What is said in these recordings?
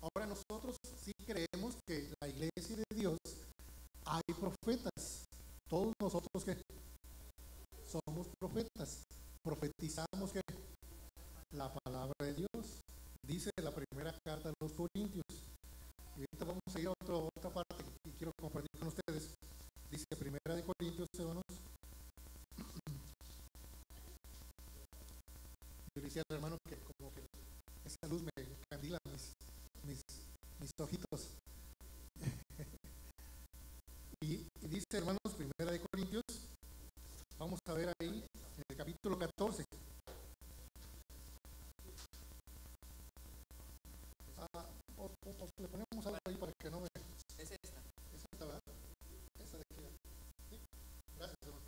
Ahora nosotros sí creemos que la iglesia de Dios hay profetas. Todos nosotros que somos profetas, profetizamos que la palabra de Dios, dice la primera carta de los Corintios. Y ahorita vamos a ir a otra parte que quiero compartir con ustedes. Dice primera de Corintios, hermanos. Yo le decía al hermano que como que esa luz me encandila mis ojitos. y dice, hermanos, primera de Corintios, vamos a ver ahí en el capítulo 14. Le ponemos algo ahí para que no me... Es esta. Es esta, ¿verdad? Esta de aquí. ¿Sí? Gracias, hermano.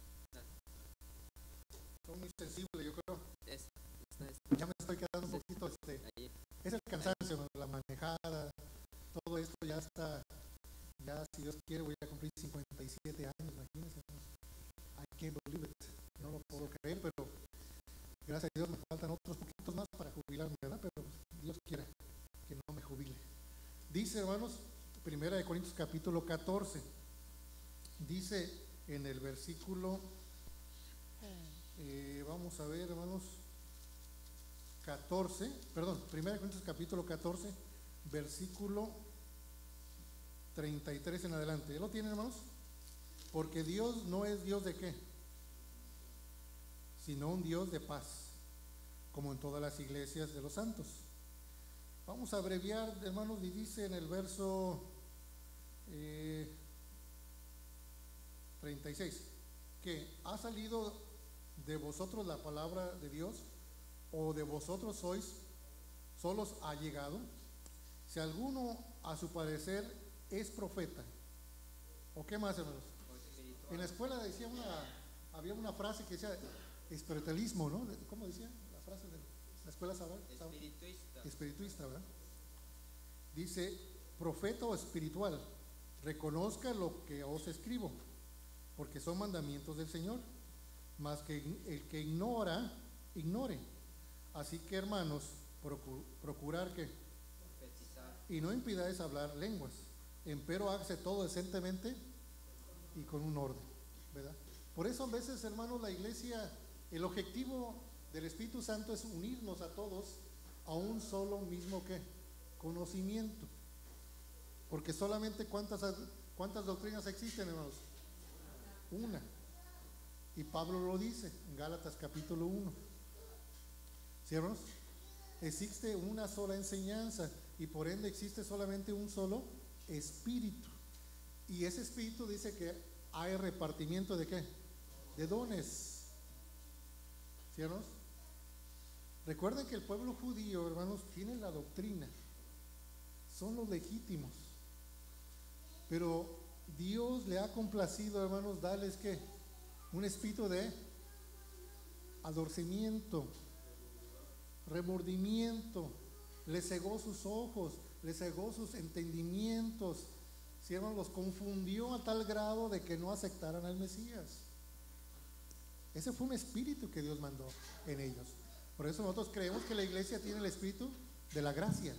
Soy muy sensible, yo creo. Ya me estoy quedando un poquito es el cansancio, la manejada, todo esto ya está, ya si Dios quiere voy a cumplir 57 años, imagínense. I can't believe it, no lo puedo creer, pero gracias a Dios me faltan otros poquitos más para jubilarme, ¿verdad? Pero Dios quiere que no me jubile. Dice, hermanos, primera de Corintios capítulo 14, dice en el versículo, vamos a ver, hermanos, 14, perdón, primera de Corintios capítulo 14, versículo 33 en adelante. ¿Ya lo tienen, hermanos? Porque Dios no es Dios de qué, sino un Dios de paz, como en todas las iglesias de los santos. Vamos a abreviar, hermanos, y dice en el verso 36, que ha salido de vosotros la palabra de Dios, o de vosotros solos ha llegado. Si alguno a su parecer es profeta, o qué más, hermanos. En la escuela había una frase que decía espiritualismo, ¿no? ¿Cómo decía la frase de la escuela sabal? Espirituista, ¿verdad? Dice, profeta o espiritual, reconozca lo que os escribo, porque son mandamientos del Señor, mas que el que ignore. Así que, hermanos, procurar que y no impidáis hablar lenguas, empero hágase todo decentemente y con un orden, ¿verdad? Por eso a veces, hermanos, la iglesia, el objetivo del Espíritu Santo es unirnos a todos a un solo mismo conocimiento, porque solamente cuántas doctrinas existen, hermanos, una, y Pablo lo dice en Gálatas capítulo 1. ¿Sí, hermanos? Existe una sola enseñanza y por ende existe solamente un solo espíritu, y ese espíritu dice que hay repartimiento de ¿qué? De dones. ¿Sí, hermanos? Recuerden que el pueblo judío, hermanos, tiene la doctrina, son los legítimos, pero Dios le ha complacido, hermanos, darles ¿qué? Un espíritu de adorcimiento, remordimiento, le cegó sus ojos, le cegó sus entendimientos, ¿sí, hermanos? Los confundió a tal grado de que no aceptaran al Mesías. Ese fue un espíritu que Dios mandó en ellos. Por eso nosotros creemos que la iglesia tiene el espíritu de la gracia,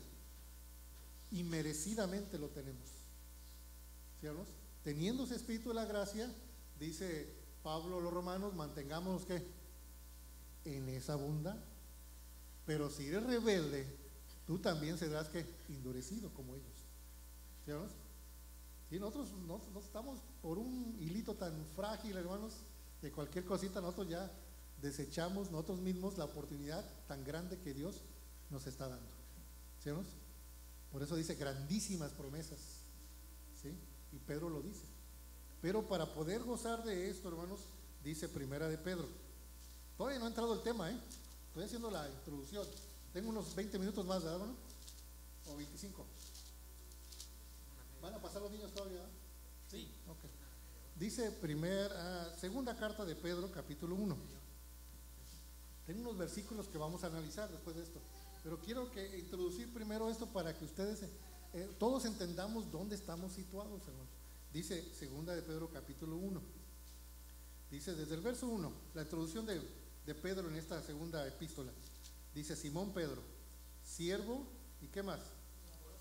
y merecidamente lo tenemos. ¿Sí, hermanos? Teniendo ese espíritu de la gracia, dice Pablo a los romanos, mantengámonos ¿qué? En esa bondad. Pero si eres rebelde, tú también serás ¿qué? Endurecido como ellos. ¿Sí, hermanos? Sí, nosotros no estamos por un hilito tan frágil, hermanos, que cualquier cosita nosotros ya desechamos nosotros mismos la oportunidad tan grande que Dios nos está dando. ¿Sí, hermanos? Por eso dice grandísimas promesas, ¿sí? Y Pedro lo dice. Pero para poder gozar de esto, hermanos, dice primera de Pedro. Todavía no ha entrado el tema, estoy haciendo la introducción. Tengo unos 20 minutos más, ¿verdad, hermano? O 25. ¿Van a pasar los niños todavía? Sí. Ok. Dice segunda carta de Pedro, capítulo 1. Tengo unos versículos que vamos a analizar después de esto, pero quiero introducir primero esto para que ustedes todos entendamos dónde estamos situados, hermanos. Dice segunda de Pedro, capítulo 1. Dice desde el verso 1, la introducción de Pedro en esta segunda epístola. Dice: Simón Pedro, siervo, ¿y qué más?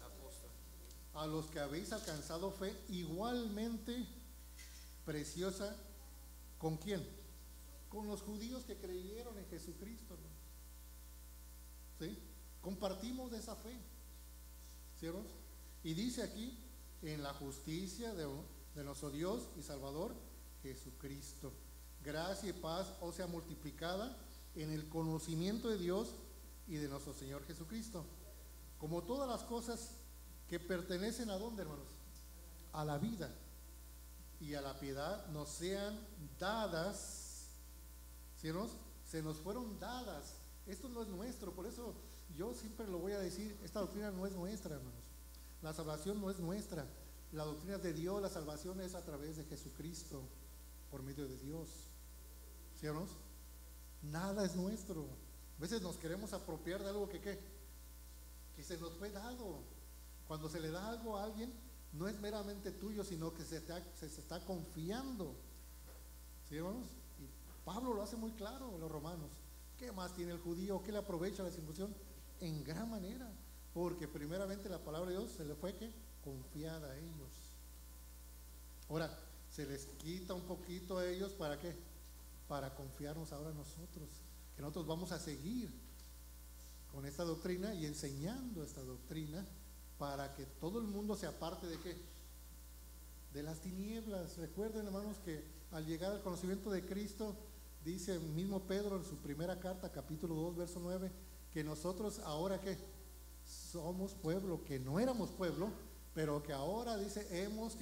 a los que habéis alcanzado fe igualmente preciosa. ¿Con quién? Con los judíos que creyeron en Jesucristo, ¿no? ¿Sí? Compartimos de esa fe, ¿cierto? Y dice aquí, en la justicia de nuestro Dios y Salvador Jesucristo, gracia y paz os sea multiplicada en el conocimiento de Dios y de nuestro Señor Jesucristo, como todas las cosas que pertenecen a ¿dónde, hermanos? A la vida y a la piedad nos sean dadas, ¿cierto? Se nos fueron dadas. Esto no es nuestro, por eso yo siempre lo voy a decir, esta doctrina no es nuestra, hermanos. La salvación no es nuestra, la doctrina es de Dios, la salvación es a través de Jesucristo, por medio de Dios, ¿cierto? Nada es nuestro. A veces nos queremos apropiar de algo que se nos fue dado. Cuando se le da algo a alguien, no es meramente tuyo, sino que se está confiando, ¿sí, hermanos? Y Pablo lo hace muy claro en los Romanos. ¿Qué más tiene el judío? ¿Qué le aprovecha la circuncisión? En gran manera, porque primeramente la palabra de Dios se le fue confiada a ellos. Ahora se les quita un poquito a ellos, ¿para qué? Para confiarnos ahora nosotros, que nosotros vamos a seguir con esta doctrina y enseñando esta doctrina, para que todo el mundo se aparte de ¿qué? De las tinieblas. Recuerden, hermanos, que al llegar al conocimiento de Cristo, dice el mismo Pedro en su primera carta, capítulo 2, verso 9, que nosotros ahora ¿qué? Somos pueblo, que no éramos pueblo, pero que ahora dice hemos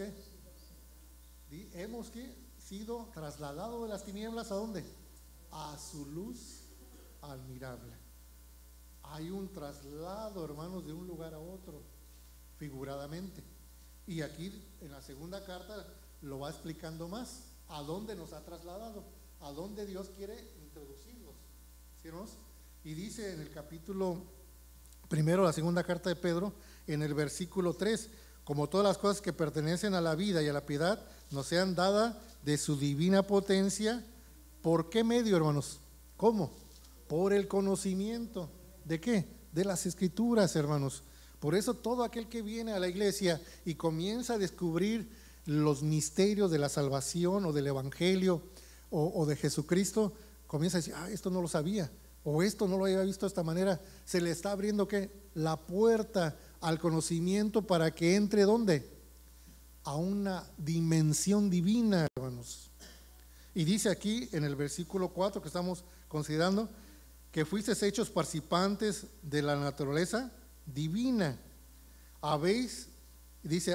sido trasladados de las tinieblas ¿a dónde? A su luz admirable. Hay un traslado, hermanos, de un lugar a otro, figuradamente. Y aquí en la segunda carta lo va explicando más, a dónde nos ha trasladado, a dónde Dios quiere introducirnos, ¿sí, hermanos? Y dice en el capítulo primero, la segunda carta de Pedro, en el versículo 3, como todas las cosas que pertenecen a la vida y a la piedad nos sean dadas de su divina potencia. ¿Por qué medio, hermanos? ¿Cómo? Por el conocimiento. ¿De qué? De las Escrituras, hermanos. Por eso todo aquel que viene a la iglesia y comienza a descubrir los misterios de la salvación o del evangelio o de Jesucristo, comienza a decir, esto no lo sabía, o esto no lo había visto de esta manera. Se le está abriendo ¿qué? La puerta al conocimiento para que entre ¿dónde? A una dimensión divina, hermanos. Y dice aquí en el versículo 4 que estamos considerando, que fuisteis hechos participantes de la naturaleza divina. Habéis, dice,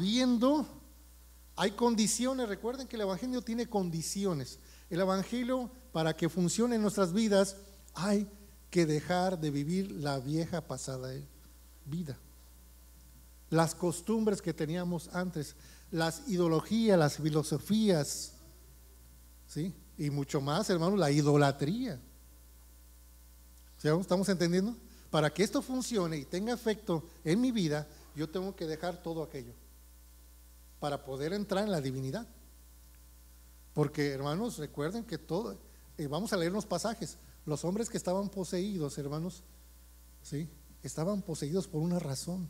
hay condiciones. Recuerden que el evangelio tiene condiciones. El evangelio, para que funcione en nuestras vidas, hay que dejar de vivir la vieja pasada vida, las costumbres que teníamos antes, las ideologías, las filosofías, ¿sí? Y mucho más, hermanos, la idolatría. ¿Sí? ¿Estamos entendiendo? Para que esto funcione y tenga efecto en mi vida, yo tengo que dejar todo aquello para poder entrar en la divinidad. Porque, hermanos, recuerden que todo, vamos a leer los pasajes. Los hombres que estaban poseídos, hermanos, ¿sí? Estaban poseídos por una razón.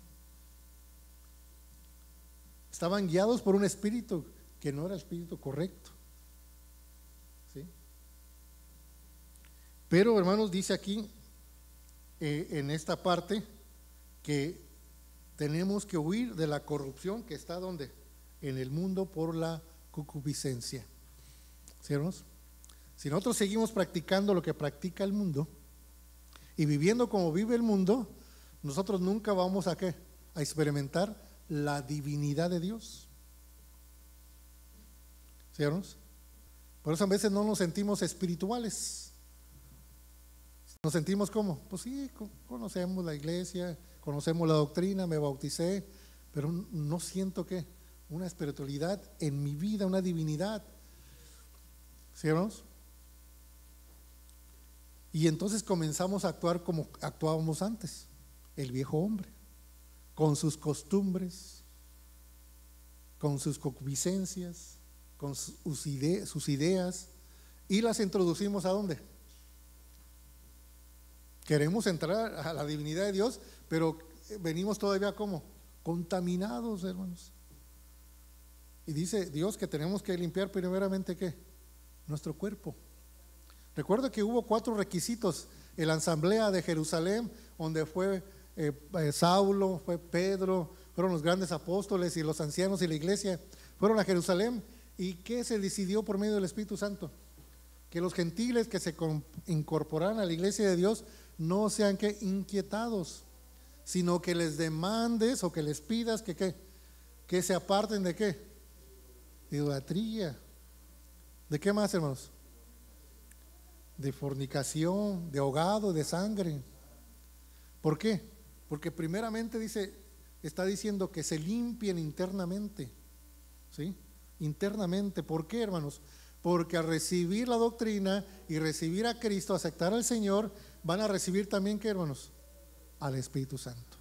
Estaban guiados por un espíritu que no era el espíritu correcto, ¿sí? Pero, hermanos, dice aquí en esta parte que tenemos que huir de la corrupción que está ¿dónde? En el mundo por la concupiscencia. ¿Sí, hermanos? Si nosotros seguimos practicando lo que practica el mundo y viviendo como vive el mundo, nosotros nunca vamos a ¿qué? A experimentar la divinidad de Dios. ¿Sí, hermanos? Por eso a veces no nos sentimos espirituales. Nos sentimos como, pues sí, conocemos la iglesia, conocemos la doctrina, me bauticé, pero no siento que una espiritualidad en mi vida, una divinidad. ¿Sí, hermanos? Y entonces comenzamos a actuar como actuábamos antes, el viejo hombre, con sus costumbres, con sus concupiscencias, con sus ideas, y las introducimos ¿a dónde? Queremos entrar a la divinidad de Dios, pero venimos todavía como contaminados, hermanos. Y dice Dios que tenemos que limpiar primeramente ¿qué? Nuestro cuerpo. Recuerda que hubo 4 requisitos en la asamblea de Jerusalén, donde fue Saulo, fue Pedro, fueron los grandes apóstoles y los ancianos y la iglesia, fueron a Jerusalén. ¿Y qué se decidió por medio del Espíritu Santo? Que los gentiles que se incorporaran a la iglesia de Dios no sean ¿qué? Inquietados, sino que les demandes o que les pidas que se aparten de ¿qué? De idolatría. ¿De qué más, hermanos? De fornicación, de ahogado, de sangre. ¿Por qué? Porque primeramente está diciendo que se limpien internamente, ¿sí? Internamente. ¿Por qué, hermanos? Porque al recibir la doctrina y recibir a Cristo, aceptar al Señor, van a recibir también ¿qué, hermanos? Al Espíritu Santo.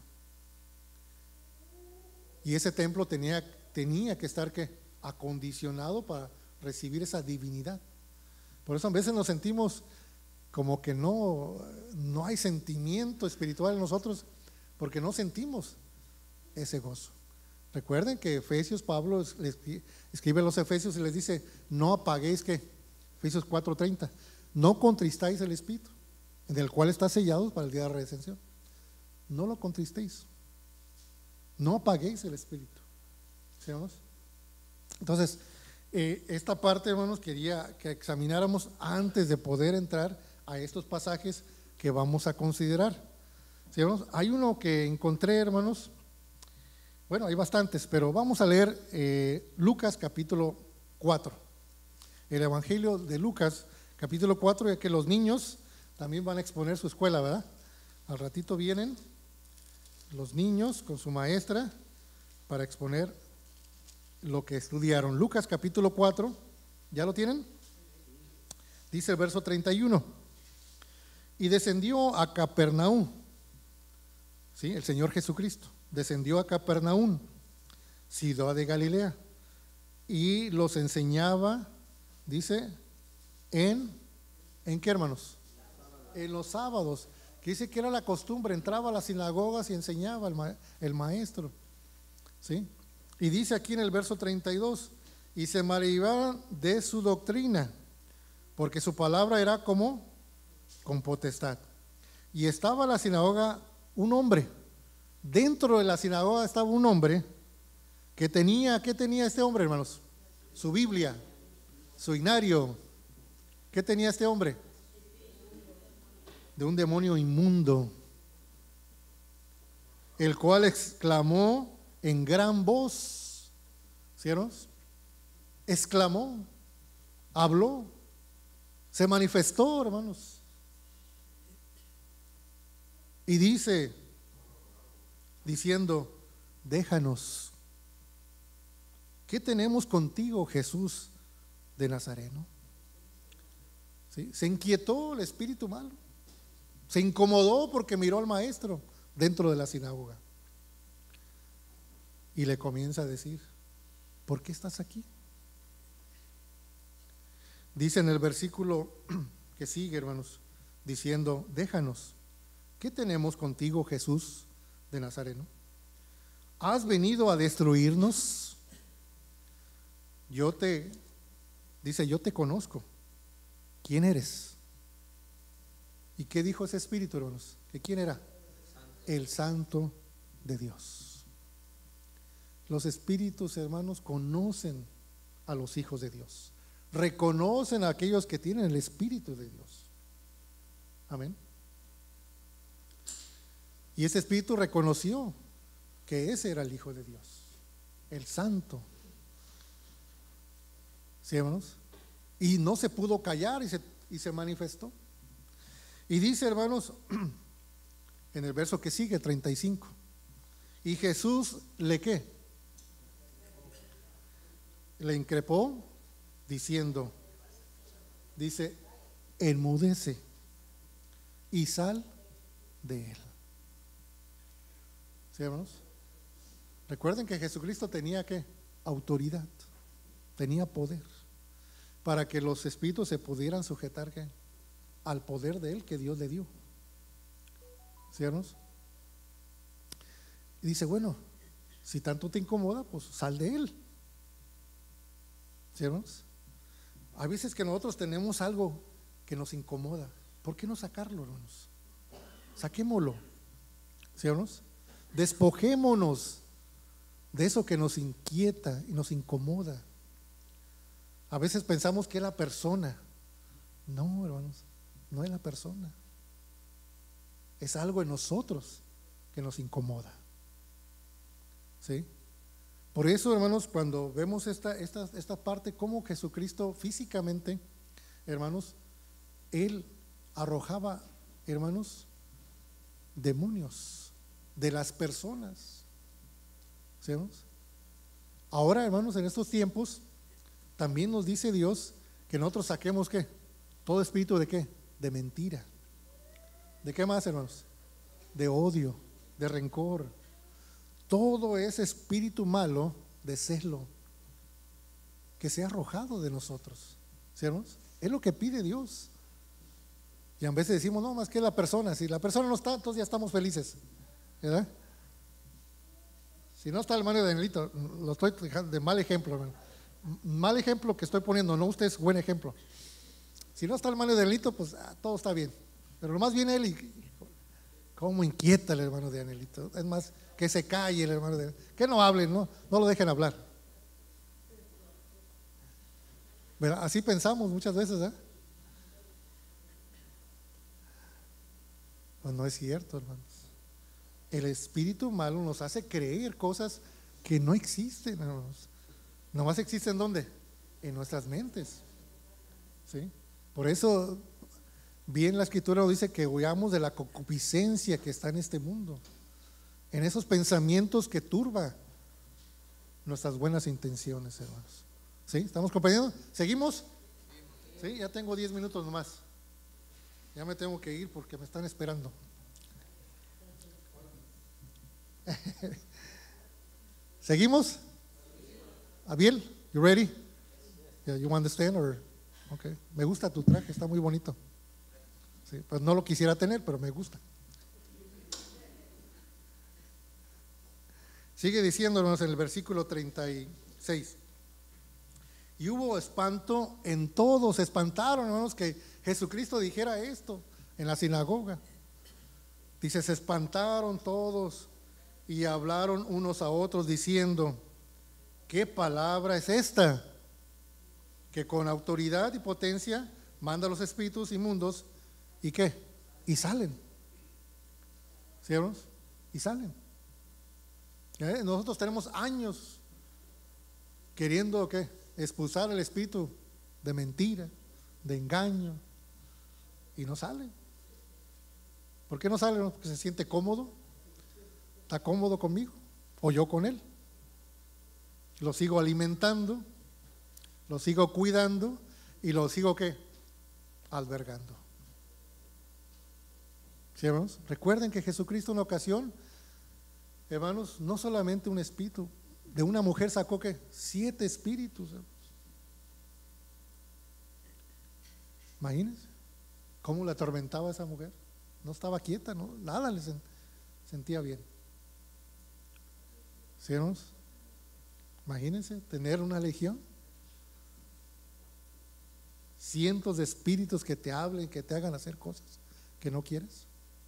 Y ese templo tenía que estar ¿qué? Acondicionado para recibir esa divinidad. Por eso a veces nos sentimos como que no hay sentimiento espiritual en nosotros, porque no sentimos ese gozo. Recuerden que Efesios, Pablo escribe a los Efesios y les dice: no apaguéis ¿qué? Efesios 4:30, no contristáis el Espíritu, en el cual está sellados para el día de la redención. No lo contristéis, no apaguéis el Espíritu. ¿Sí, hermanos? Entonces, esta parte, hermanos, quería que examináramos antes de poder entrar a estos pasajes que vamos a considerar. ¿Sí, hermanos? Hay uno que encontré, hermanos. Bueno, hay bastantes, pero vamos a leer Lucas capítulo 4. El Evangelio de Lucas capítulo 4, ya que los niños también van a exponer su escuela, ¿verdad? Al ratito vienen los niños con su maestra para exponer lo que estudiaron. Lucas capítulo 4, ¿ya lo tienen? Dice el verso 31: y descendió a Capernaum, ¿sí? El Señor Jesucristo descendió a Capernaum, ciudad de Galilea, y los enseñaba, dice, ¿en qué, hermanos? En los sábados, que dice que era la costumbre, entraba a las sinagogas y enseñaba el maestro, ¿sí? Y dice aquí en el verso 32: y se maravillaban de su doctrina, porque su palabra era como con potestad. Y estaba en la sinagoga un hombre. Dentro de la sinagoga estaba un hombre que tenía, ¿qué tenía este hombre, hermanos? Su Biblia, su inario. ¿Qué tenía este hombre? De un demonio inmundo, el cual exclamó en gran voz. ¿Sí, hermanos? Exclamó, habló, se manifestó, hermanos. Y diciendo: déjanos, ¿qué tenemos contigo, Jesús de Nazareno? ¿Sí? Se inquietó el espíritu malo, se incomodó porque miró al maestro dentro de la sinagoga y le comienza a decir: ¿por qué estás aquí? Dice en el versículo que sigue, hermanos, diciendo: déjanos, ¿qué tenemos contigo, Jesús de Nazareno? ¿Has venido a destruirnos? Yo te conozco. ¿Quién eres? ¿Y qué dijo ese espíritu, hermanos? ¿Que quién era? El Santo de Dios. Los espíritus, hermanos, conocen a los hijos de Dios, reconocen a aquellos que tienen el Espíritu de Dios. Amén. Y ese espíritu reconoció que ese era el Hijo de Dios, el Santo. ¿Sí, hermanos? Y no se pudo callar y se manifestó. Y dice, hermanos, en el verso que sigue, 35: y Jesús ¿qué? Le increpó diciendo, dice: enmudece y sal de él. ¿Sí, hermanos? Recuerden que Jesucristo tenía ¿qué? Autoridad, tenía poder para que los espíritus se pudieran sujetar ¿qué? Al poder de él que Dios le dio. ¿Sí, hermanos? Y dice: bueno, Si tanto te incomoda, pues sal de él. ¿Sí, hermanos? Hay veces que nosotros tenemos algo que nos incomoda. ¿Por qué no sacarlo, hermanos? Saquémoslo. ¿Sí, hermanos? Despojémonos de eso que nos inquieta y nos incomoda. A veces pensamos que es la persona. No, hermanos, no es la persona. Es algo en nosotros que nos incomoda. ¿Sí? Por eso, hermanos, cuando vemos esta parte, como Jesucristo físicamente, hermanos, Él arrojaba, hermanos, demonios de las personas. ¿Sí, hermanos? Ahora, hermanos, en estos tiempos, también nos dice Dios que nosotros saquemos ¿qué? Todo espíritu de ¿qué? De mentira. ¿De qué más, hermanos? De odio, de rencor. Todo ese espíritu malo de celo que se ha arrojado de nosotros. ¿Sí, hermanos? Es lo que pide Dios. Y a veces decimos, no, más que la persona. Si la persona no está, entonces ya estamos felices, ¿verdad? Si no está el hermano Danielito, lo estoy dejando de mal ejemplo, hermano. Mal ejemplo que estoy poniendo, no usted es buen ejemplo. Si no está el hermano Danielito, pues todo está bien. Pero nomás viene él y cómo inquieta el hermano de Danielito. Es más, que se calle el hermano de Danielito. Que no hablen, no lo dejen hablar. ¿Verdad? Así pensamos muchas veces, ¿eh? Pues no es cierto, hermanos. El espíritu malo nos hace creer cosas que no existen, hermanos. Nomás existen ¿dónde? En nuestras mentes. ¿Sí? Por eso, bien la escritura nos dice que huyamos de la concupiscencia que está en este mundo, en esos pensamientos que turba nuestras buenas intenciones, hermanos. ¿Sí? ¿Estamos comprendiendo? ¿Seguimos? Sí, ya tengo 10 minutos nomás. Ya me tengo que ir porque me están esperando. ¿Seguimos? Abiel, you ready? Yeah, you understand or okay. Me gusta tu traje, está muy bonito. Sí, pues no lo quisiera tener, pero me gusta. Sigue diciéndonos en el versículo 36. Y hubo espanto en todos, se espantaron, hermanos, que Jesucristo dijera esto en la sinagoga. Dice, se espantaron todos y hablaron unos a otros diciendo, ¿qué palabra es esta? Que con autoridad y potencia manda a los espíritus inmundos y ¿qué? Y salen. ¿Sí, hermanos? Y salen. Nosotros tenemos años queriendo ¿qué? Expulsar el espíritu de mentira, de engaño, y no sale. ¿Por qué no sale? Porque se siente cómodo. Está cómodo conmigo o yo con él. Lo sigo alimentando, lo sigo cuidando y lo sigo ¿qué? Albergando. ¿Sí, hermanos? Recuerden que Jesucristo en una ocasión, hermanos, no solamente un espíritu, de una mujer sacó ¿qué? 7 espíritus. Imagínense cómo la atormentaba esa mujer. No estaba quieta, ¿no? Nada le sentía bien. ¿Sí, hermanos? Imagínense tener una legión, cientos de espíritus que te hablen, que te hagan hacer cosas que no quieres.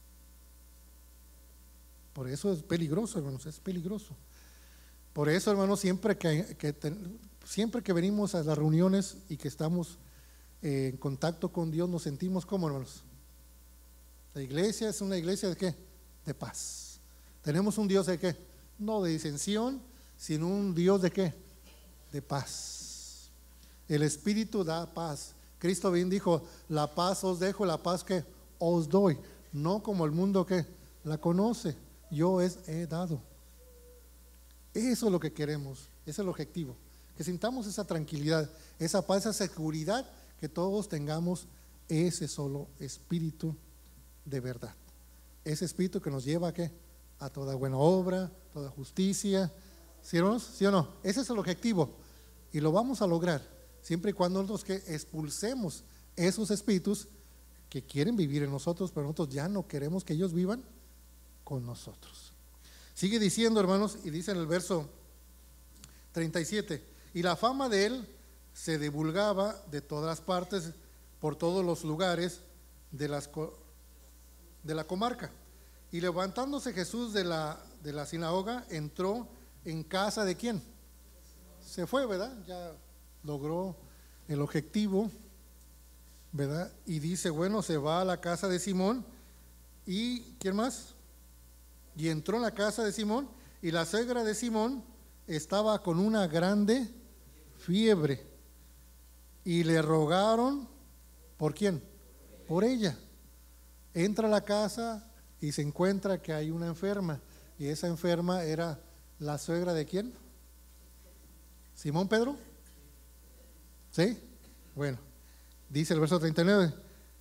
Por eso es peligroso, hermanos, es peligroso. Por eso, hermanos, siempre que venimos a las reuniones y que estamos en contacto con Dios, nos sentimos como, hermanos. La iglesia es una iglesia de ¿qué? De paz. Tenemos un Dios de ¿qué? No de disensión, sino un Dios de ¿qué? De paz. El Espíritu da paz. Cristo bien dijo, la paz os dejo, la paz que os doy, no como el mundo que la conoce, yo he dado. Eso es lo que queremos, ese es el objetivo, que sintamos esa tranquilidad, esa paz, esa seguridad, que todos tengamos ese solo espíritu de verdad, ese espíritu que nos lleva ¿a qué? A toda buena obra, toda justicia. ¿Sí, hermanos? ¿Sí o no? Ese es el objetivo y lo vamos a lograr siempre y cuando nosotros que expulsemos esos espíritus que quieren vivir en nosotros, pero nosotros ya no queremos que ellos vivan con nosotros. Sigue diciendo, hermanos, y dice en el verso 37, y la fama de él se divulgaba de todas las partes, por todos los lugares de la comarca. Y levantándose Jesús de la sinagoga, entró en casa de ¿quién? Se fue, ¿verdad? Ya logró el objetivo, ¿verdad? Y dice, bueno, se va a la casa de Simón. ¿Y quién más? Y entró en la casa de Simón, y la suegra de Simón estaba con una grande fiebre, y le rogaron, ¿por quién? Por ella. Entra a la casa y se encuentra que hay una enferma, y esa enferma era la suegra de ¿quién? ¿Simón Pedro? ¿Sí? Bueno, dice el verso 39,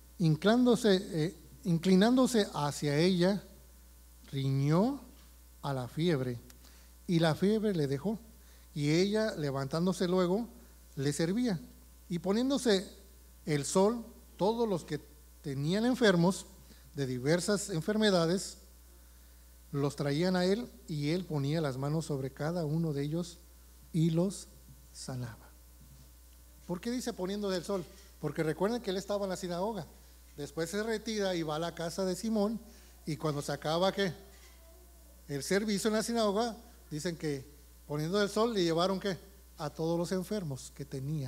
inclinándose hacia ella, riñó a la fiebre, y la fiebre le dejó, y ella, levantándose luego, le servía. Y poniéndose el sol, todos los que tenían enfermos de diversas enfermedades los traían a él, y él ponía las manos sobre cada uno de ellos y los sanaba. ¿Por qué dice poniendo del sol? Porque recuerden que él estaba en la sinagoga, después se retira y va a la casa de Simón, y cuando se acaba ¿qué? El servicio en la sinagoga, dicen que poniendo del sol le llevaron ¿qué? A todos los enfermos que tenían.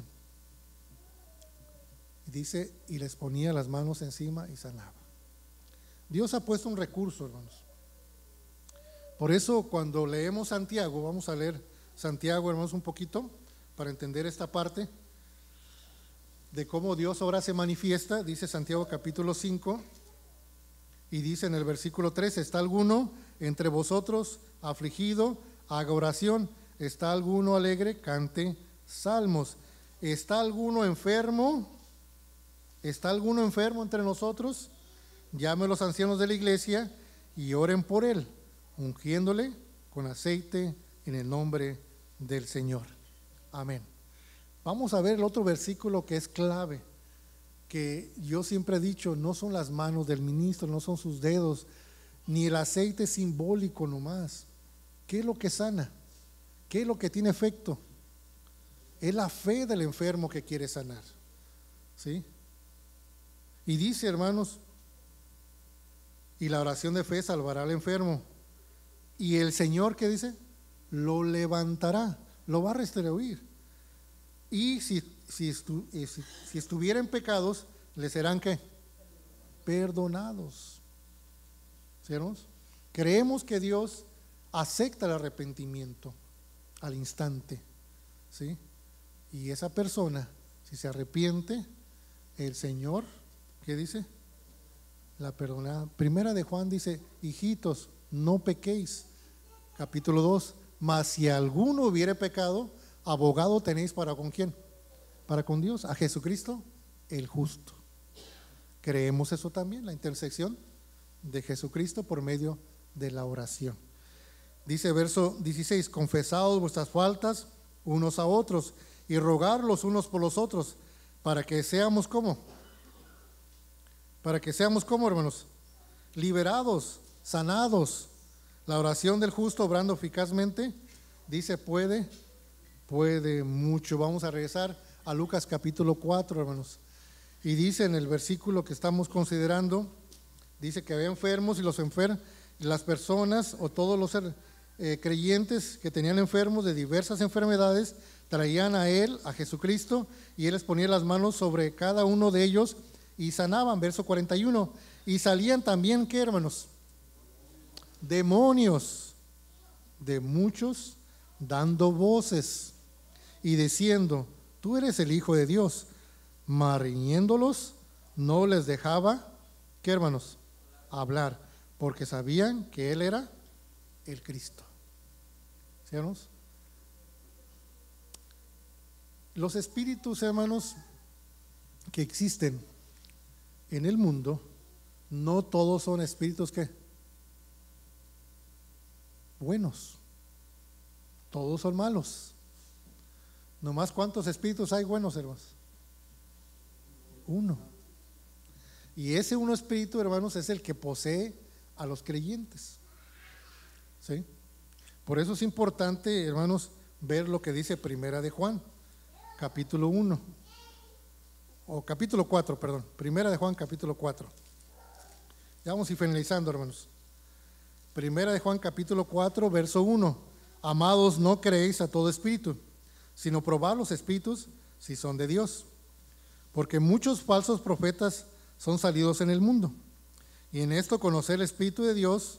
Y dice, y les ponía las manos encima y sanaba. Dios ha puesto un recurso, hermanos. Por eso cuando leemos Santiago, vamos a leer Santiago, hermanos, un poquito, para entender esta parte de cómo Dios ahora se manifiesta. Dice Santiago capítulo 5, y dice en el versículo 3, ¿está alguno entre vosotros afligido? Haga oración. ¿Está alguno alegre? Cante salmos. ¿Está alguno enfermo? ¿Está alguno enfermo entre nosotros? Llame a los ancianos de la iglesia y oren por él, ungiéndole con aceite en el nombre del Señor. Amén. Vamos a ver el otro versículo que es clave, que yo siempre he dicho, no son las manos del ministro, no son sus dedos, ni el aceite simbólico nomás. ¿Qué es lo que sana? ¿Qué es lo que tiene efecto? Es la fe del enfermo que quiere sanar. ¿Sí? Y dice, hermanos, y la oración de fe salvará al enfermo. Y el Señor, ¿qué dice? Lo levantará, lo va a restituir. Y si estuviera en pecados, le serán ¿qué? Perdonados. ¿Sí, hermanos? Creemos que Dios acepta el arrepentimiento al instante, ¿sí? Y esa persona, si se arrepiente, el Señor, ¿qué dice? La perdona. Primera de Juan dice, hijitos, no pequéis. Capítulo 2, mas si alguno hubiere pecado, abogado tenéis para ¿con quién? Para con Dios, a Jesucristo el justo. Creemos eso también, la intersección de Jesucristo por medio de la oración. Dice verso 16, confesaos vuestras faltas unos a otros y rogar los unos por los otros, para que seamos ¿cómo? Para que seamos ¿cómo, hermanos? Liberados, sanados. La oración del justo obrando eficazmente, dice puede mucho. Vamos a regresar a Lucas capítulo 4, hermanos. Y dice en el versículo que estamos considerando, dice que había enfermos, y las personas o todos los creyentes que tenían enfermos de diversas enfermedades traían a él, a Jesucristo, y él les ponía las manos sobre cada uno de ellos y sanaban. Verso 41, y salían también ¿qué, hermanos? Demonios de muchos, dando voces y diciendo, tú eres el Hijo de Dios. Mas riñéndolos no les dejaba ¿qué, hermanos? Hablar, porque sabían que él era el Cristo. ¿Sí, hermanos? Los espíritus, hermanos, que existen en el mundo, no todos son espíritus ¿qué? Buenos. Todos son malos. Nomás ¿cuántos espíritus hay buenos, hermanos? Uno. Y ese uno espíritu, hermanos, es el que posee a los creyentes. ¿Sí? Por eso es importante, hermanos, ver lo que dice Primera de Juan, capítulo 1, o capítulo 4, perdón, Primera de Juan, capítulo 4. Ya vamos a ir finalizando, hermanos. Primera de Juan, capítulo 4, verso 1. Amados, no creéis a todo espíritu, sino probad los espíritus si son de Dios, porque muchos falsos profetas son salidos en el mundo. Y en esto conocer el Espíritu de Dios,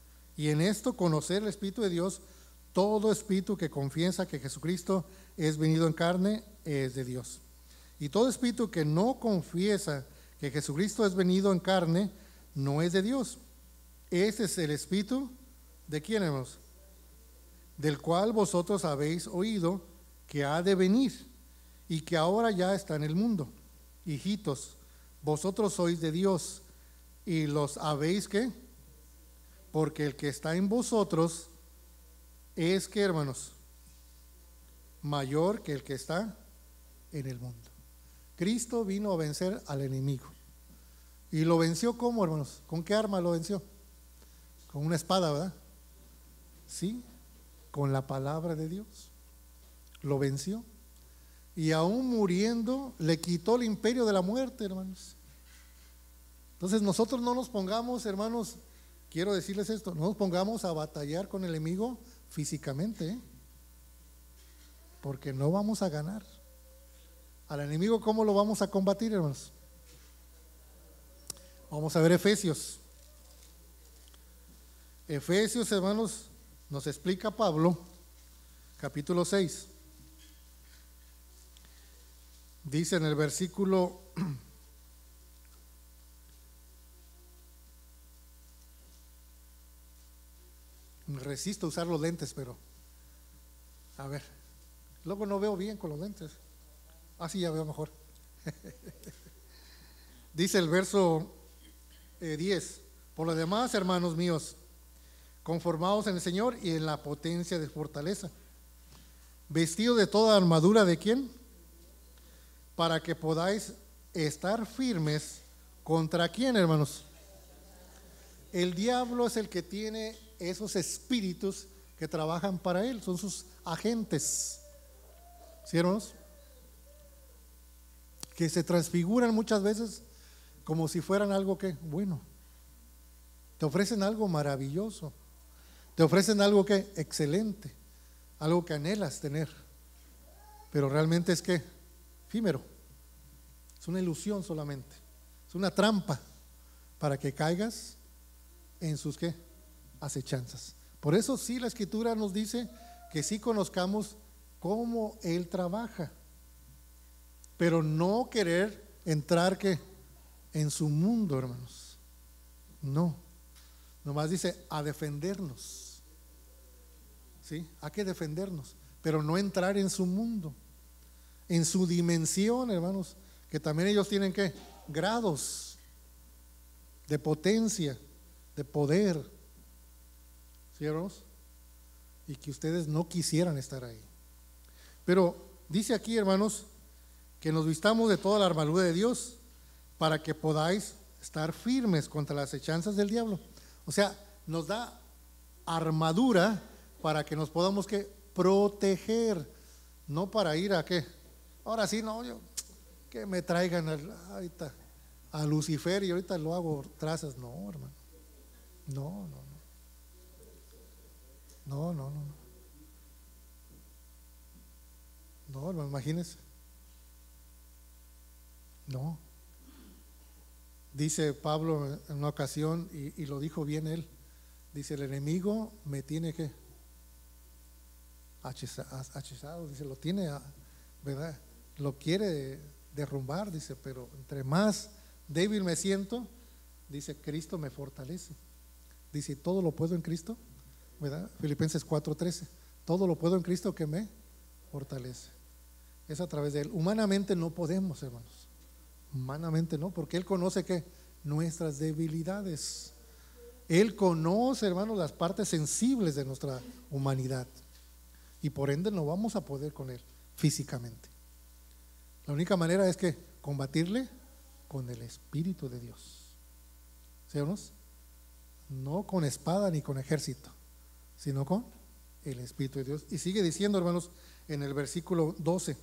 todo espíritu que confiesa que Jesucristo es venido en carne es de Dios. Y todo espíritu que no confiesa que Jesucristo es venido en carne no es de Dios. Ese es el espíritu de quién, hermanos, del cual vosotros habéis oído que ha de venir y que ahora ya está en el mundo. Hijitos, vosotros sois de Dios y los habéis ¿qué? Porque el que está en vosotros es que, hermanos, mayor que el que está en el mundo. Cristo vino a vencer al enemigo. ¿Y lo venció cómo, hermanos? ¿Con qué arma lo venció? Con una espada, ¿verdad? Sí, con la palabra de Dios. Lo venció. Y aún muriendo, le quitó el imperio de la muerte, hermanos. Entonces nosotros no nos pongamos, hermanos, quiero decirles esto, no nos pongamos a batallar con el enemigo físicamente, ¿eh? Porque no vamos a ganar. Al enemigo, ¿cómo lo vamos a combatir, hermanos? Vamos a ver Efesios. Efesios, hermanos, nos explica Pablo, capítulo 6. Dice en el versículo me resisto a usar los lentes, pero a ver, luego no veo bien con los lentes. Así ya veo mejor. Dice el verso 10: por lo demás, hermanos míos, conformaos en el Señor y en la potencia de fortaleza, vestidos de toda armadura de ¿quién? Para que podáis estar firmes contra ¿quién, hermanos? El diablo es el que tiene esos espíritus que trabajan para él, son sus agentes, ¿sí, hermanos? Que se transfiguran muchas veces como si fueran algo que, bueno, te ofrecen algo maravilloso, te ofrecen algo que excelente, algo que anhelas tener, pero realmente es que efímero, es una ilusión solamente, es una trampa para que caigas en sus ¿qué? Acechanzas. Por eso sí la Escritura nos dice que sí conozcamos cómo Él trabaja, pero no querer entrar ¿qué? En su mundo, hermanos. No, nomás dice a defendernos, ¿sí? Hay que defendernos, pero no entrar en su mundo, en su dimensión, hermanos, que también ellos tienen ¿qué? Grados de potencia, de poder, ¿sí, hermanos? Y que ustedes no quisieran estar ahí. Pero dice aquí, hermanos, que nos vistamos de toda la armadura de Dios para que podáis estar firmes contra las acechanzas del diablo. O sea, nos da armadura para que nos podamos ¿qué? Proteger, no para ir a ¿qué? Ahora sí, no, yo que me traigan ahorita a Lucifer y ahorita lo hago trazas. No, hermano. No, no, no. No, no, no. No, hermano, imagínense. No. Dice Pablo en una ocasión, y lo dijo bien él, dice: el enemigo me tiene que hechizado, dice, lo tiene, ¿verdad? Lo quiere derrumbar, dice, pero entre más débil me siento, dice, Cristo me fortalece. Dice, todo lo puedo en Cristo, ¿verdad? Filipenses 4:13, todo lo puedo en Cristo que me fortalece. Es a través de Él. Humanamente no podemos, hermanos. Humanamente no, porque Él conoce que nuestras debilidades. Él conoce, hermanos, las partes sensibles de nuestra humanidad. Y por ende no vamos a poder con Él físicamente. La única manera es que combatirle con el Espíritu de Dios. ¿Sí, hermanos? No con espada ni con ejército, sino con el Espíritu de Dios. Y sigue diciendo, hermanos, en el versículo 12,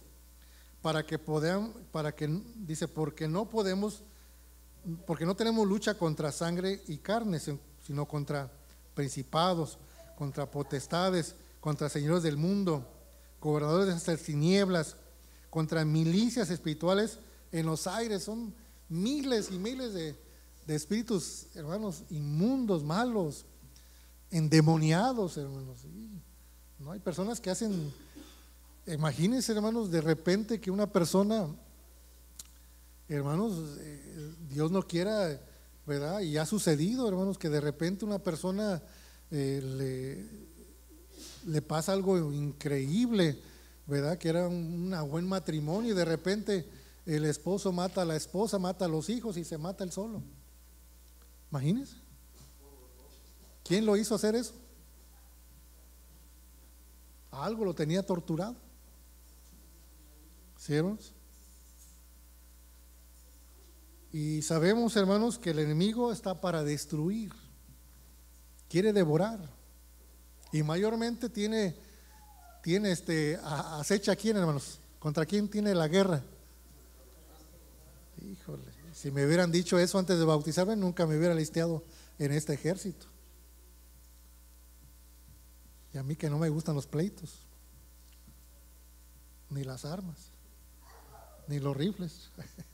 dice, porque no tenemos lucha contra sangre y carne, sino contra principados, contra potestades, contra señores del mundo, gobernadores de estas tinieblas, contra milicias espirituales en los aires. Son miles y miles de espíritus, hermanos, inmundos, malos, endemoniados, hermanos. No hay personas que hacen, imagínense, hermanos, de repente que una persona, hermanos, Dios no quiera, ¿verdad? Y ha sucedido, hermanos, que de repente una persona le pasa algo increíble, ¿verdad? Que era un buen matrimonio y de repente el esposo mata a la esposa, mata a los hijos y se mata él solo. Imagínense. ¿Quién lo hizo hacer eso? Algo lo tenía torturado. ¿Sí, hermanos? Y sabemos, hermanos, que el enemigo está para destruir, quiere devorar, y mayormente tiene acecha a quién, hermanos. ¿Contra quién tiene la guerra? Híjole, si me hubieran dicho eso antes de bautizarme, nunca me hubiera listeado en este ejército. Y a mí que no me gustan los pleitos, ni las armas, ni los rifles.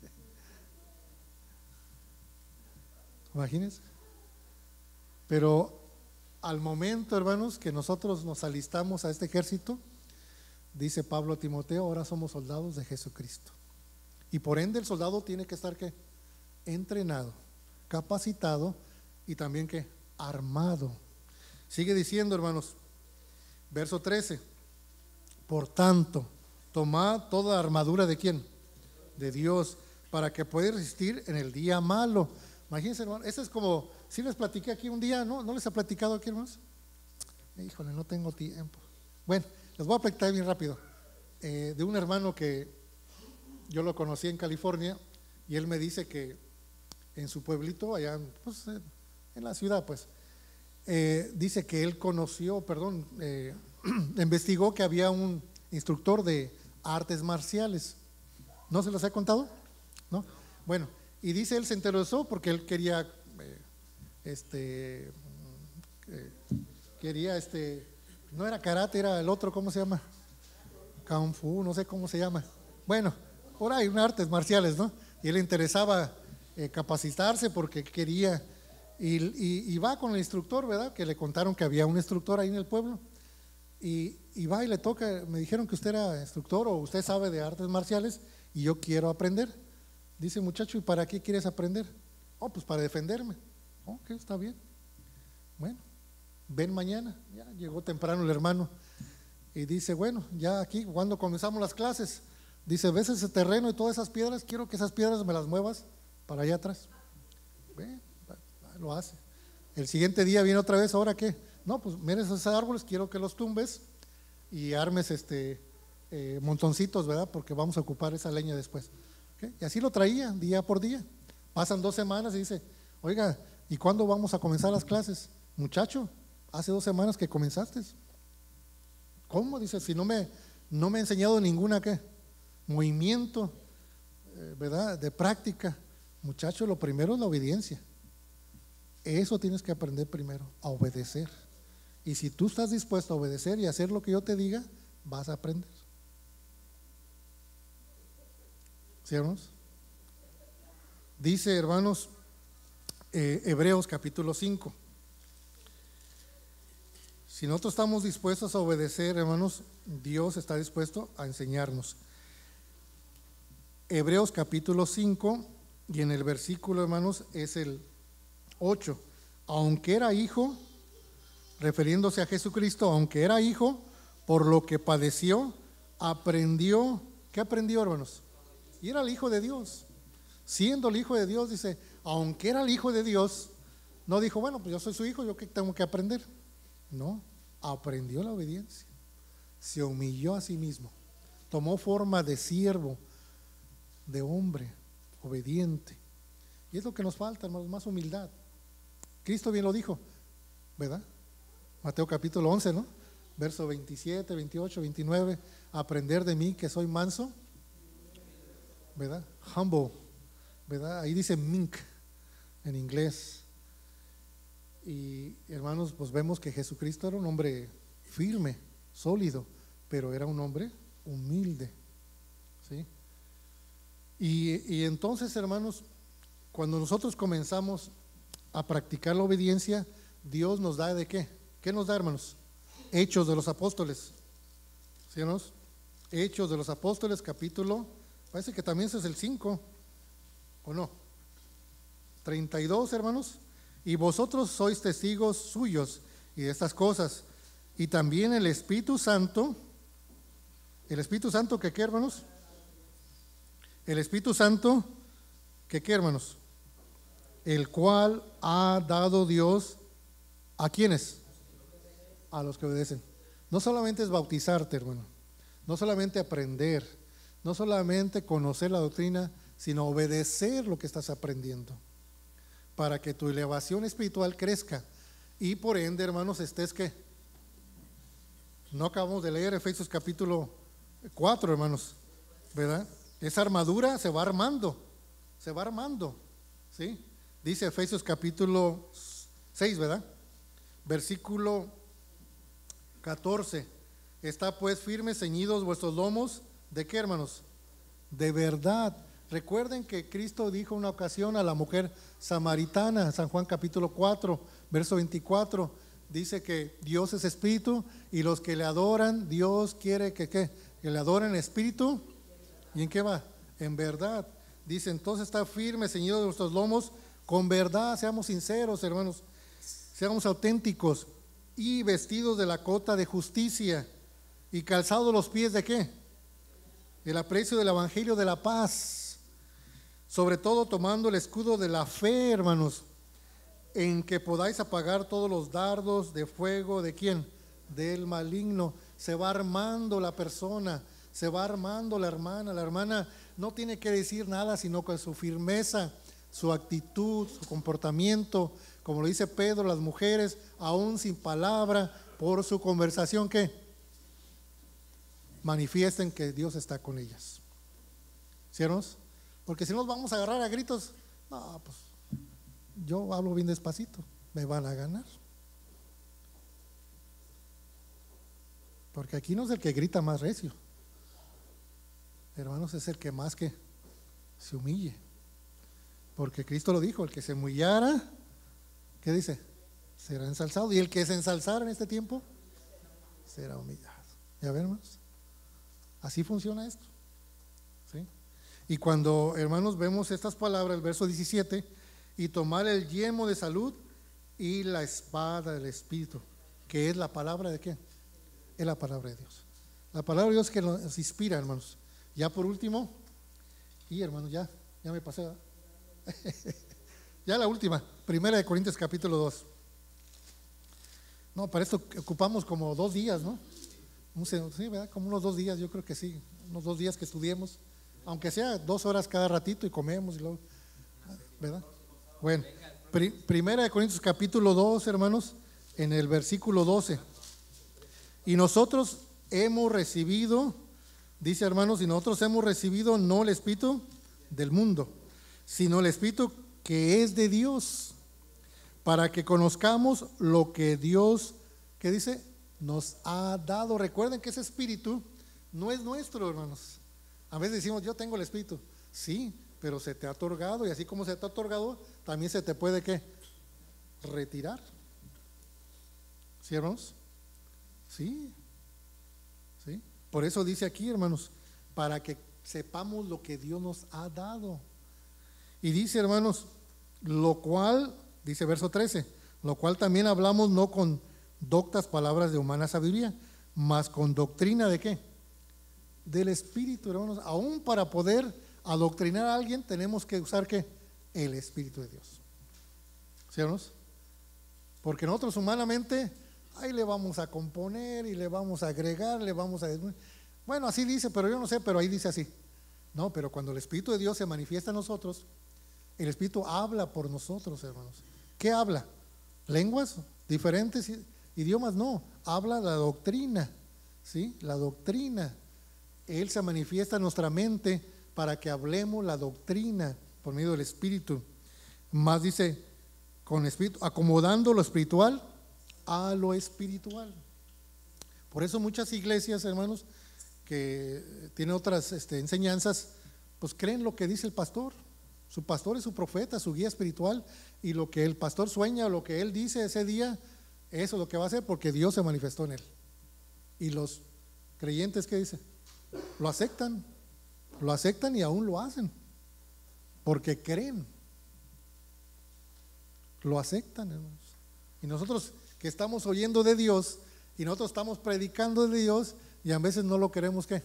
Imagínense. Pero al momento, hermanos, que nosotros nos alistamos a este ejército, dice Pablo a Timoteo, ahora somos soldados de Jesucristo. Y por ende el soldado tiene que estar ¿qué? Entrenado, capacitado y también ¿qué? Armado. Sigue diciendo, hermanos, verso 13, por tanto, tomad toda armadura ¿de quién? De Dios, para que pueda resistir en el día malo. Imagínense, hermano, eso es como, si les platiqué aquí un día, ¿no? ¿No les he platicado aquí, hermanos? Híjole, no tengo tiempo. Bueno, les voy a platicar bien rápido. De un hermano que yo lo conocí en California, y él me dice que en su pueblito, allá pues, en la ciudad, pues, dice que él investigó que había un instructor de artes marciales. ¿No se los he contado? ¿No? Bueno, y dice él se interesó porque él quería no era karate, era el otro, ¿cómo se llama? Kung Fu, no sé cómo se llama. Bueno, por ahí, unas artes marciales, ¿no? Y él le interesaba capacitarse porque quería, y va con el instructor, ¿verdad? Que le contaron que había un instructor ahí en el pueblo, y va y le toca, me dijeron que usted era instructor o usted sabe de artes marciales y yo quiero aprender. Dice, muchacho, ¿y para qué quieres aprender? Oh, pues para defenderme. Ok, está bien. Bueno, ven mañana. Ya llegó temprano el hermano y dice, bueno, ya aquí cuando comenzamos las clases, dice, ves ese terreno y todas esas piedras, quiero que esas piedras me las muevas para allá atrás. Ven, lo hace. El siguiente día viene otra vez, ¿ahora qué? No, pues mires esos árboles, quiero que los tumbes y armes montoncitos, ¿verdad? Porque vamos a ocupar esa leña después. ¿Okay? Y así lo traía día por día. Pasan 2 semanas y dice, oiga, ¿y cuándo vamos a comenzar las clases? Muchacho, hace 2 semanas que comenzaste. ¿Cómo? Dice, si no me he enseñado ninguna ¿qué? Movimiento, ¿verdad? De práctica. Muchacho, lo primero es la obediencia. Eso tienes que aprender primero, a obedecer. Y si tú estás dispuesto a obedecer y hacer lo que yo te diga, vas a aprender. ¿Sí, hermanos? Dice, hermanos, Hebreos capítulo 5. Si nosotros estamos dispuestos a obedecer, hermanos, Dios está dispuesto a enseñarnos. Hebreos capítulo 5, y en el versículo, hermanos, es el 8. Aunque era hijo, refiriéndose a Jesucristo, aunque era hijo, por lo que padeció, aprendió. ¿Qué aprendió, hermanos? Y era el Hijo de Dios. Siendo el Hijo de Dios, dice, aunque era el Hijo de Dios, no dijo, bueno, pues yo soy su hijo, yo qué tengo que aprender. No, aprendió la obediencia. Se humilló a sí mismo. Tomó forma de siervo, de hombre, obediente. Y es lo que nos falta, hermanos, más humildad. Cristo bien lo dijo, ¿verdad? Mateo capítulo 11, ¿no? verso 27, 28, 29, aprender de mí que soy manso, ¿verdad? Humble, ¿verdad? Ahí dice mink en inglés. Y hermanos, pues vemos que Jesucristo era un hombre firme, sólido, pero era un hombre humilde, ¿sí? Y entonces, hermanos, cuando nosotros comenzamos a practicar la obediencia, Dios nos da ¿de qué? ¿Qué nos da, hermanos? Hechos de los Apóstoles, ¿sí, hermanos? Hechos de los Apóstoles, capítulo, parece que también ese es el 5, ¿o no? 32, hermanos. Y vosotros sois testigos suyos y de estas cosas. Y también el Espíritu Santo, que qué, hermanos? El Espíritu Santo, que qué, hermanos? El cual ha dado Dios, ¿a quiénes? A los que obedecen. No solamente es bautizarte, hermano, no solamente aprender, no solamente conocer la doctrina, sino obedecer lo que estás aprendiendo, para que tu elevación espiritual crezca y por ende, hermanos, estés que no acabamos de leer Efesios capítulo 4, hermanos, ¿verdad? Esa armadura se va armando, ¿sí? Dice Efesios capítulo 6, ¿verdad? Versículo 14. Está pues firmes, ceñidos vuestros lomos, ¿de qué, hermanos? De verdad. Recuerden que Cristo dijo una ocasión a la mujer samaritana, San Juan capítulo 4, verso 24, dice que Dios es espíritu y los que le adoran, Dios quiere que le adoren en espíritu. ¿Y en qué va? En verdad. Dice, entonces está firme, ceñido de nuestros lomos, con verdad, seamos sinceros, hermanos, seamos auténticos, y vestidos de la cota de justicia, y calzados los pies ¿de qué? El aprecio del evangelio de la paz. Sobre todo tomando el escudo de la fe, hermanos, en que podáis apagar todos los dardos de fuego, ¿de quién? Del maligno. Se va armando la persona, se va armando la hermana no tiene que decir nada, sino con su firmeza, su actitud, su comportamiento, como lo dice Pedro, las mujeres, aún sin palabra, por su conversación, ¿qué? Manifiesten que Dios está con ellas. ¿Sí, hermanos? Porque si nos vamos a agarrar a gritos, no, pues yo hablo bien despacito, me van a ganar. Porque aquí no es el que grita más recio, hermanos, es el que más que se humille. Porque Cristo lo dijo, el que se humillara, ¿qué dice? Será ensalzado. Y el que se ensalzara en este tiempo, será humillado. ¿Ya ven, hermanos? Así funciona esto, ¿sí? Y cuando, hermanos, vemos estas palabras, el verso 17, y tomar el yelmo de salud y la espada del Espíritu, que es la palabra ¿de qué? Es la palabra de Dios. La palabra de Dios que nos inspira, hermanos. Ya por último, y hermanos, ya me pasé. Ya la última, 1 Corintios capítulo 2. No, para esto ocupamos como 2 días, ¿no? Sí, ¿verdad? Como unos 2 días, yo creo que sí, unos 2 días que estudiemos. Aunque sea 2 horas cada ratito y comemos y luego, ¿verdad? Bueno, 1 Corintios capítulo 2, hermanos, en el versículo 12. Y nosotros hemos recibido, dice, hermanos, y nosotros hemos recibido no el espíritu del mundo, sino el espíritu que es de Dios, para que conozcamos lo que Dios, ¿qué dice? Nos ha dado. Recuerden que ese espíritu no es nuestro, hermanos. A veces decimos, yo tengo el espíritu. Sí, pero se te ha otorgado, y así como se te ha otorgado, también se te puede ¿qué? Retirar. ¿Sí, hermanos? Sí. ¿Sí? Por eso dice aquí, hermanos, para que sepamos lo que Dios nos ha dado. Y dice, hermanos, lo cual, dice verso 13, lo cual también hablamos no con doctas palabras de humana sabiduría, mas con doctrina ¿de qué? Del Espíritu, hermanos. Aún para poder adoctrinar a alguien tenemos que usar ¿qué? El Espíritu de Dios. ¿Sí, hermanos? Porque nosotros humanamente ahí le vamos a componer y le vamos a agregar, le vamos a... Bueno, así dice, pero yo no sé, pero ahí dice así. No, pero cuando el Espíritu de Dios se manifiesta en nosotros, el Espíritu habla por nosotros, hermanos. ¿Qué habla? Lenguas diferentes idiomas no, habla la doctrina, ¿sí? La doctrina. Él se manifiesta en nuestra mente para que hablemos la doctrina por medio del Espíritu. Más dice, con espíritu, acomodando lo espiritual a lo espiritual. Por eso muchas iglesias, hermanos, que tienen otras enseñanzas, pues creen lo que dice el pastor. Su pastor es su profeta, su guía espiritual, y lo que el pastor sueña o lo que él dice ese día, eso es lo que va a hacer, porque Dios se manifestó en él. Y los creyentes, ¿qué dice? Lo aceptan y aún lo hacen, porque creen. Lo aceptan, hermanos. Y nosotros que estamos oyendo de Dios y nosotros estamos predicando de Dios y a veces no lo queremos, ¿qué?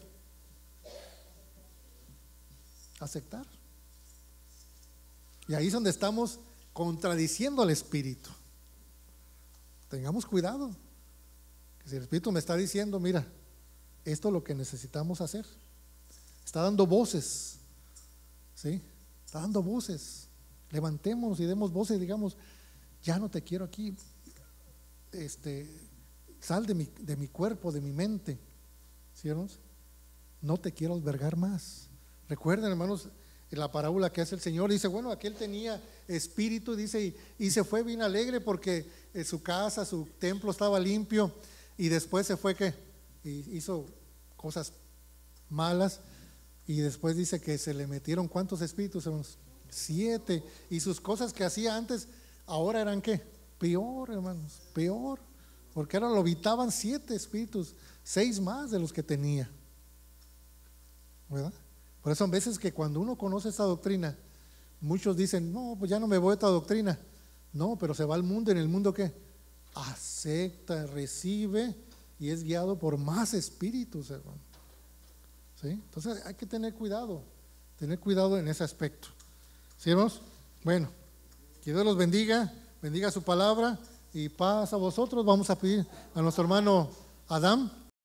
Aceptar. Y ahí es donde estamos contradiciendo al Espíritu. Tengamos cuidado, que si el Espíritu me está diciendo, mira, esto es lo que necesitamos hacer, está dando voces, ¿sí? Está dando voces. Levantémonos y demos voces y digamos, ya no te quiero aquí, sal de mi cuerpo, de mi mente, ¿sí, hermanos? No te quiero albergar más. Recuerden, hermanos, en la parábola que hace el Señor, dice, bueno, aquel tenía espíritu, dice, y se fue bien alegre porque su casa, su templo estaba limpio, y después se fue que hizo cosas malas, y después dice que se le metieron ¿cuántos espíritus, hermanos? 7, y sus cosas que hacía antes ahora eran ¿qué? Peor, hermanos, peor, porque ahora lo habitaban 7 espíritus, 6 más de los que tenía, ¿verdad? Por eso a veces que cuando uno conoce esta doctrina, muchos dicen, no, pues ya no me voy a esta doctrina. No, pero se va al mundo, y en el mundo ¿qué? Acepta, recibe y es guiado por más espíritus, hermano. ¿Sí? Entonces hay que tener cuidado en ese aspecto. ¿Sí, hermanos? Bueno, que Dios los bendiga, bendiga su palabra y paz a vosotros. Vamos a pedir a nuestro hermano Adam